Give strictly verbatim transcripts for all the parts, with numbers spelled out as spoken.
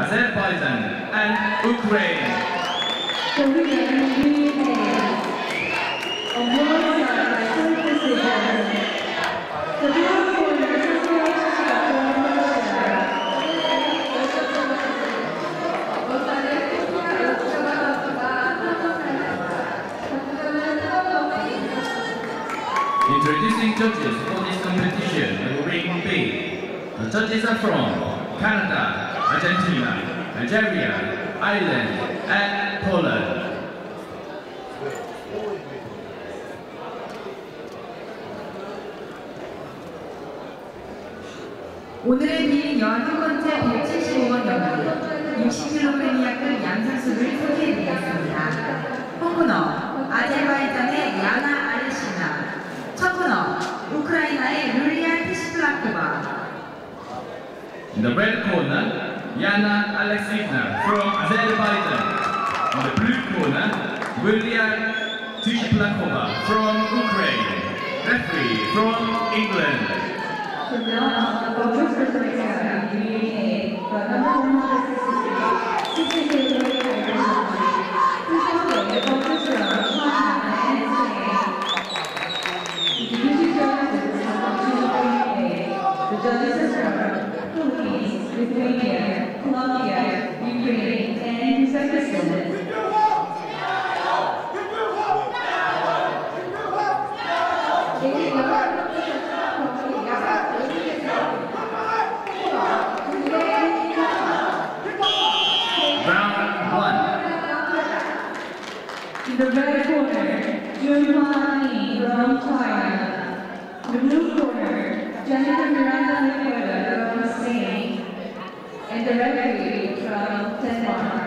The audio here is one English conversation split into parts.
Azerbaijan and Ukraine. The winner in green is awarded by full decision. The blue corner is Russia from Russia. Introducing judges for this competition in Ring B. The judges are from Canada, Argentina, Nigeria, Ireland, and Poland. 오늘의 비 열한 번째 백칠십오 번 경기 육십 킬로그램 이하급 양선수를 소개해드리겠습니다. 홈코너 아제르바이잔의 야나 아레시나, 첫 코너 우크라이나의 룰리아 티시플라코바. In the red corner, Yana Alexeyevna from Azerbaijan. In the blue corner, Yulia Tishplakova from Ukraine. Referee from England. So now, the first person is in green A, but number one hundred sixty-six, sixty kilograms of the first round, China and N S A. The division judges are from green A. The judges are from Philippines, Lithuania, Colombia, Ukraine, and Uzbekistan. In the red corner, Giovanni from China. In the blue corner, Jennifer Miranda Liquida from Spain. And the referee from Denmark.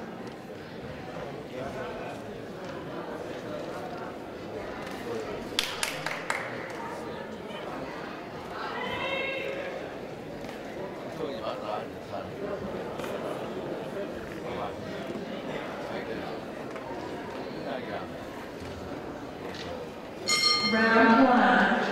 Round one.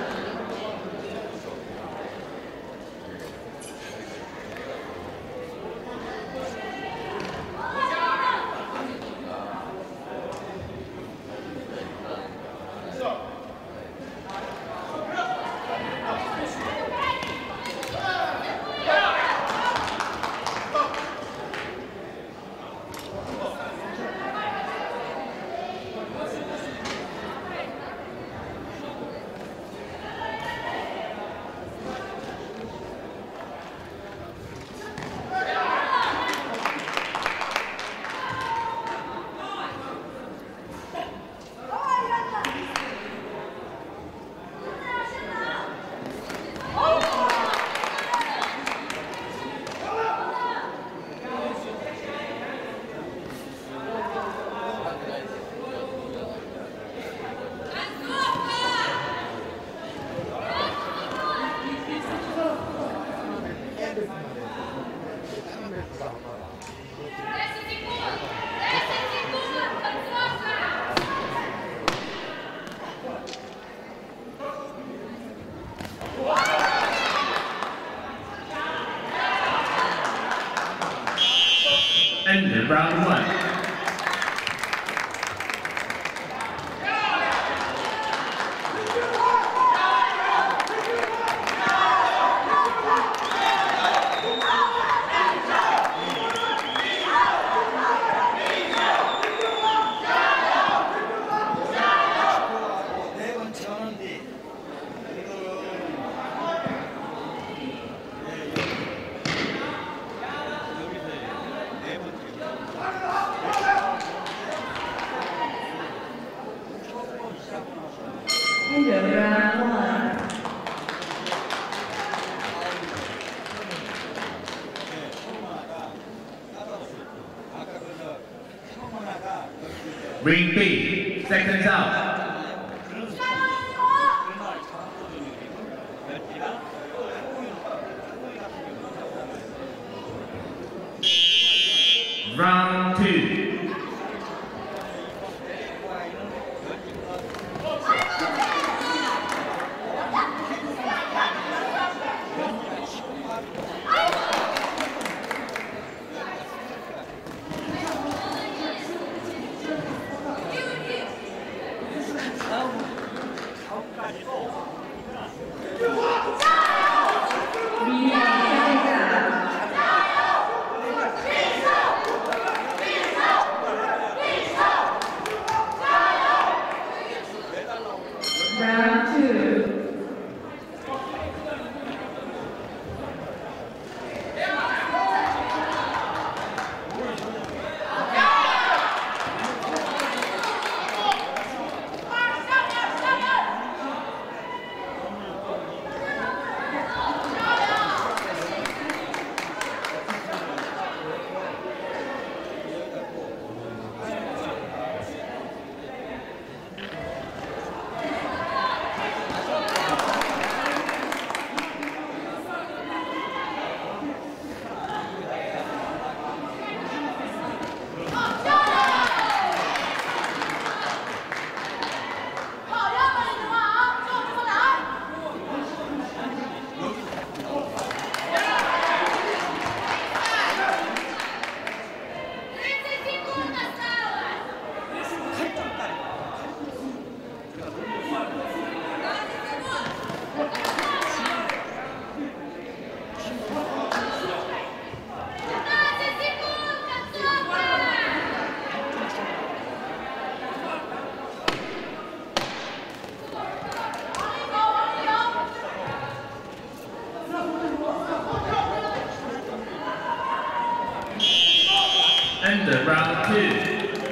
Ended round one. Ring B, seconds out. Round two. Enter round two.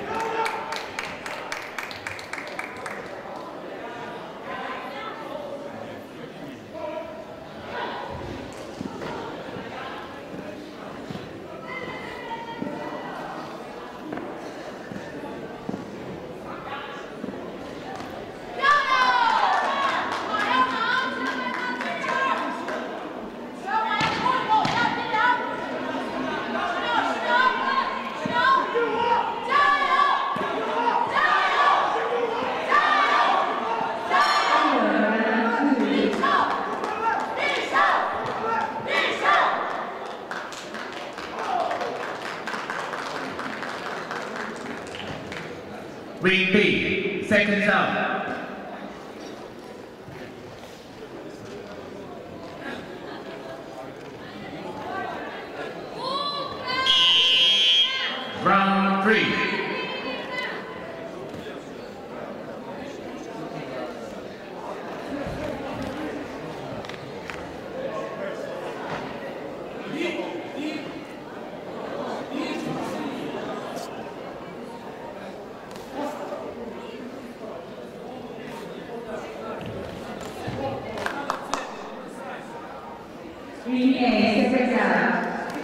Ring B, seconds out. Round three. Ring A, seconds out.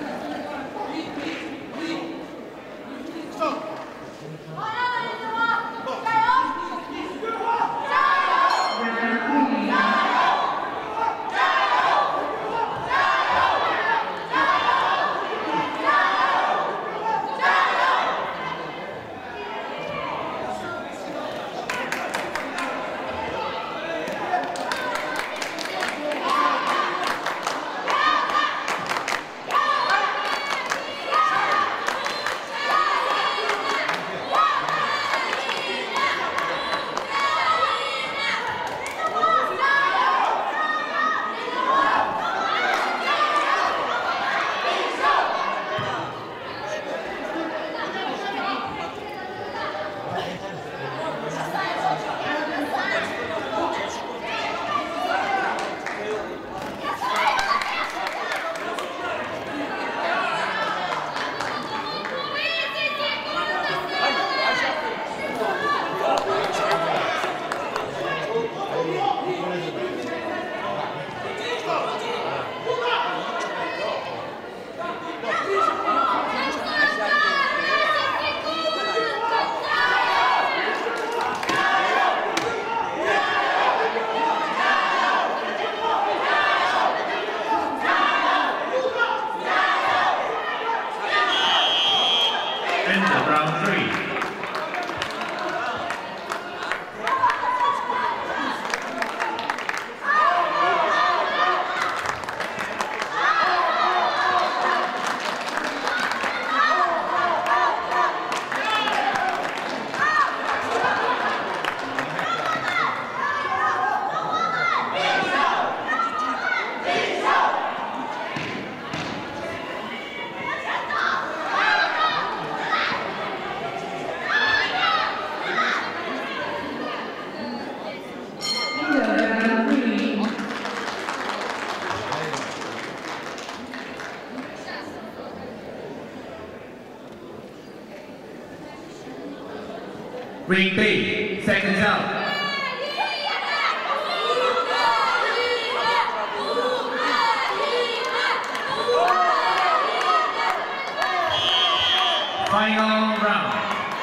Enter round three. Ring B, seconds out. Final round.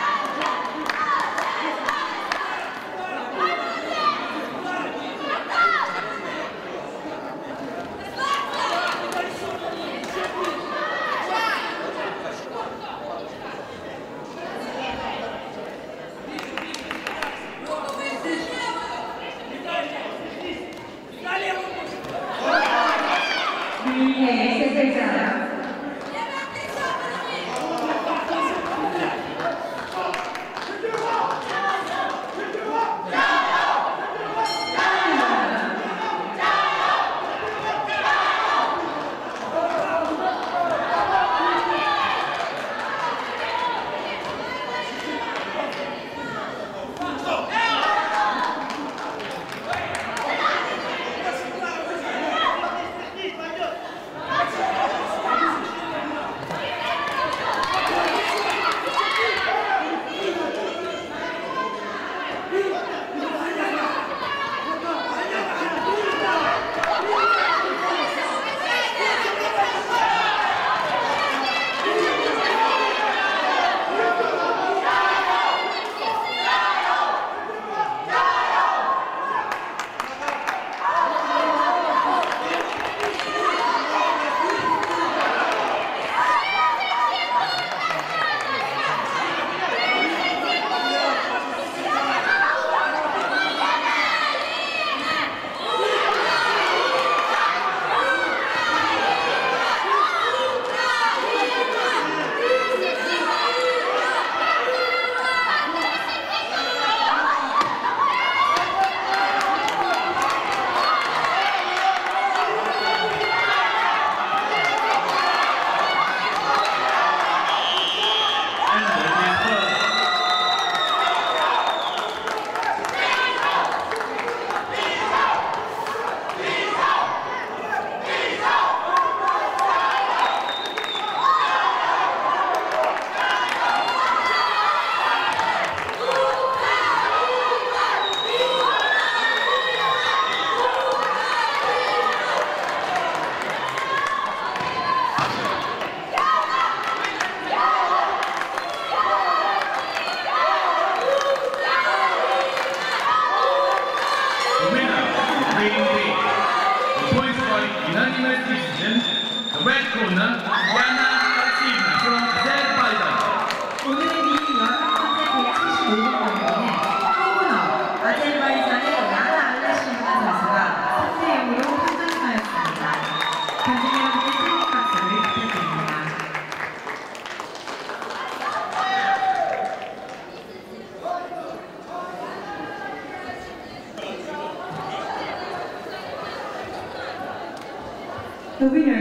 Ring A, seconds out. corner, Yana Alexeyevna from Azerbaijan. 오늘의 비인 여섯 번째 백칠십오 번 경기는 콩쿠너 아제르바이잔의 야나 알레시나 선수가 삼 대 영으로 판정하였습니다. 관중 여러분의 뜨거운 박수를 부탁드립니다. The winner